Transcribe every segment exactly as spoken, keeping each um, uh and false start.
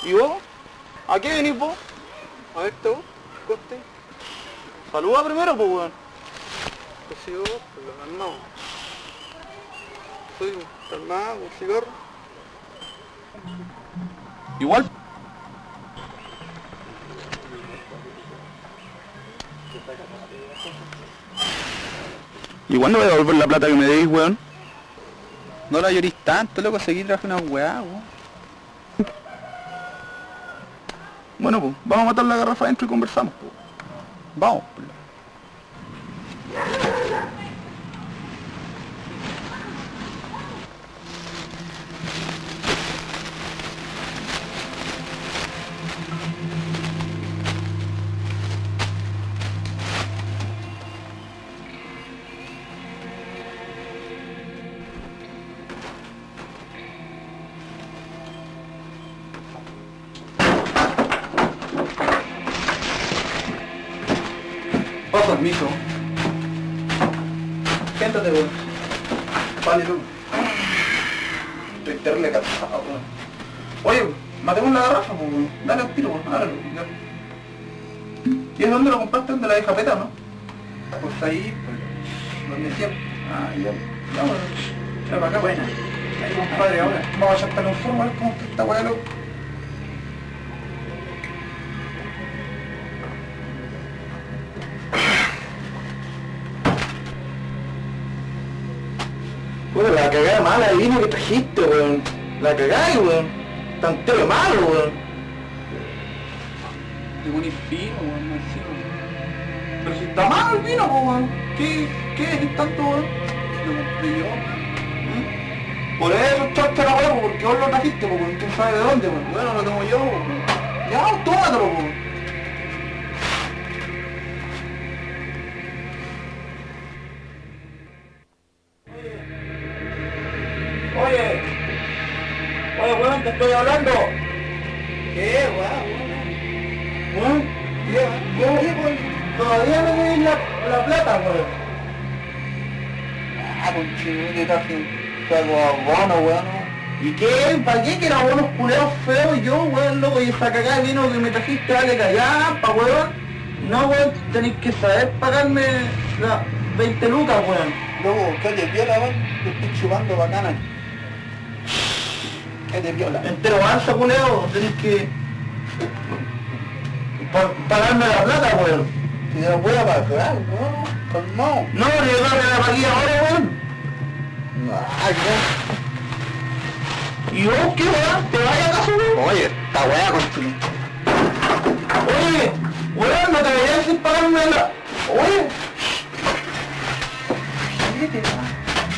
¿Y vos? ¿A qué venís vos? A ver, te vos, coste. Saluda primero, pues, weón. Pues si vos, pues lo calmado. Soy calmado, un cigarro. Igual. Igual no voy a devolver la plata que me deis, weón. No la llorís tanto, loco, seguí trabajando una weá, weón. Bueno, pues, vamos a matar la garrafa adentro y conversamos, pues. Vamos, pues. Permiso. Siéntate, weón. Vale, tú. Estoy terrible cansado, weón. Oye, matemos la garrafa, pues, weón. Dale un tiro, weón. Hágalo, ya. ¿Y es dónde lo compraste? ¿Dónde la deja peta, no? Pues ahí, pues, donde siempre. Ah, ya. Ya, weón. Ya, para acá, buena. Ahí, compadre, ahora. Vamos a echarle un forma a ver cómo está esta weá, loco. Bueno, la cagada mala de vino que trajiste, weón. La cagada, weón. Está entero malo, weón. Y buen vino, weón, no sé, weón. Pero si está malo el vino, weón. ¿Qué, qué es tanto, weón? Lo compré yo, weón. ¿Mm? Por eso echaste la weón, porque vos lo trajiste, weón. ¿Quién sabe de dónde, weón? Bueno, lo tengo yo, weón. Ya, tómatelo, weón. Oye, oye, weón, te estoy hablando. ¿Qué, weón? Weón, ¿qué, qué, weón? Todavía no me la, la plata, weón. Ah, conchito, te traje algo abono, weón. ¿Y qué? ¿Para qué? Que eran unos culeros feos yo, weón, loco, y esa cagada de vino que me trajiste, dale callampa, weón. No, weón, tenéis que saber pagarme las veinte lucas, weón. Loco, ¿qué te viola, weón? Te estoy chupando bacana. ¿Qué te viola? Entero balsa, culeo, tenés que... Pa pagarme la plata, weón. Si te la voy a pagar, no, calmado. No, yo creo que la pagué ahora, weón. Ah, ¿qué? ¿Y vos qué, weón? ¿Te vayas acaso, weón? Oye, esta weá con tu... Oye, weón, no te vayas sin pagarme la... Oye. ¿Qué te va?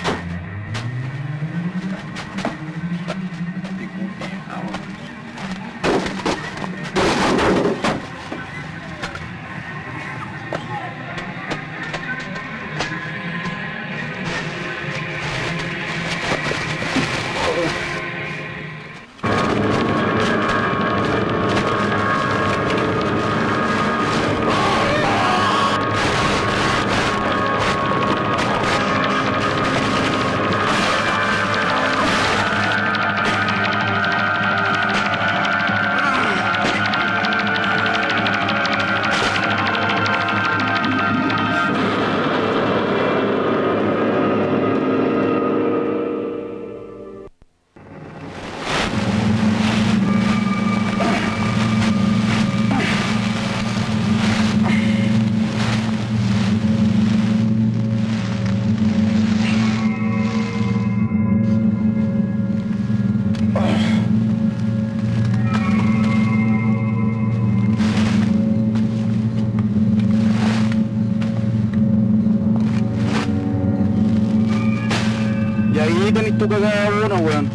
Y ahí tenés tu cagada de uno, weón.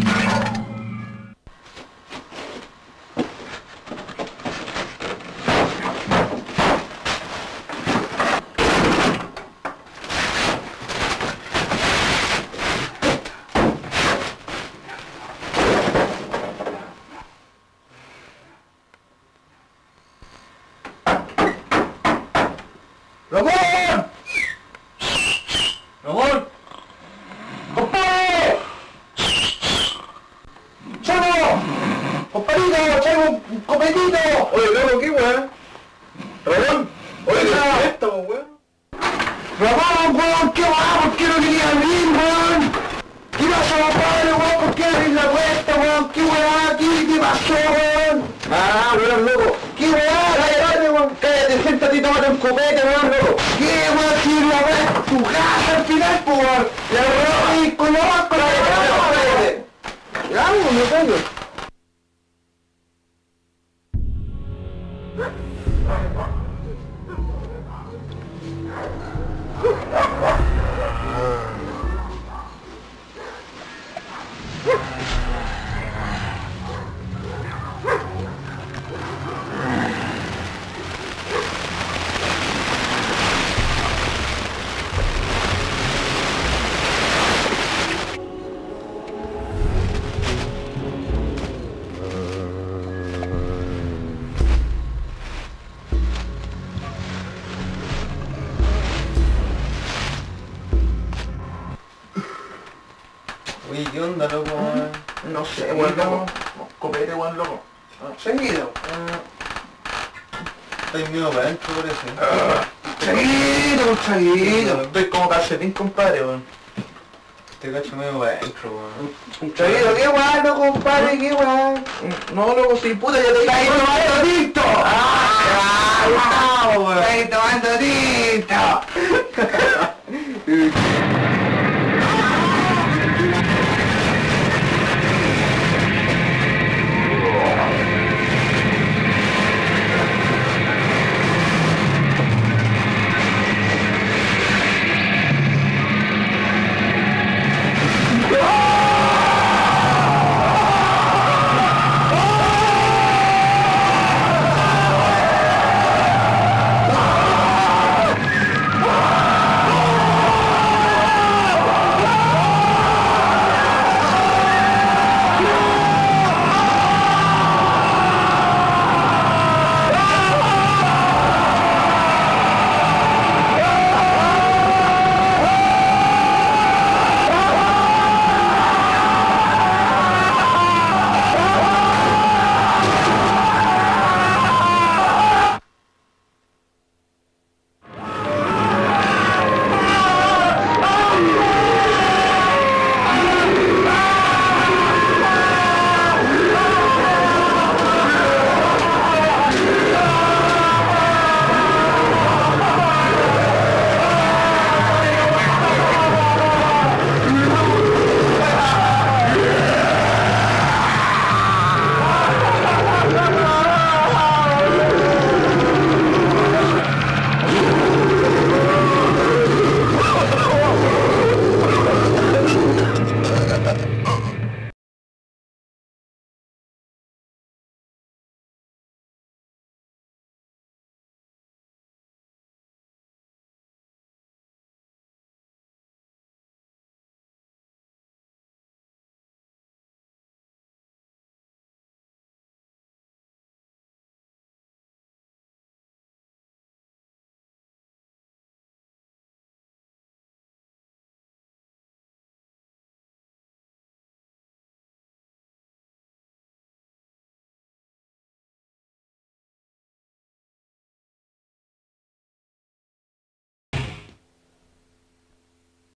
¡Ramón! ¡Ramón! ¡Compadre! ¡Chavo! ¡Compadrito! Ramón, weón, ¿qué va? ¿Por qué no quería abrir, weón? ¿Qué pasó, padre, weón? ¿Por qué abrís la puerta, weón? ¿Qué weá aquí? ¿Qué pasó, weón? Ah, weón, loco. ¿Qué weá? Cállate, weón. Cállate, siéntate y tómate un copete, weón, loco. ¿Qué, weón? Si la weá es tu casa al final, pues, weón. La weá y con la weá, con la weá. Ya, weón, me callo. Oye, ¿qué onda, loco? No sé, weón, loco. Copete, weón, loco. Seguido. Estoy medio para adentro, parece. Seguido, seguido. Estoy como calcetín, compadre, weón. Este cacho medio para adentro, weón. Seguido, ¿qué weón, no, compadre? ¿Qué weón? No, loco, si puta, ya te estáis tomando tinto. ¡Ah! ¡Ah! ¡Estáis tomando tinto!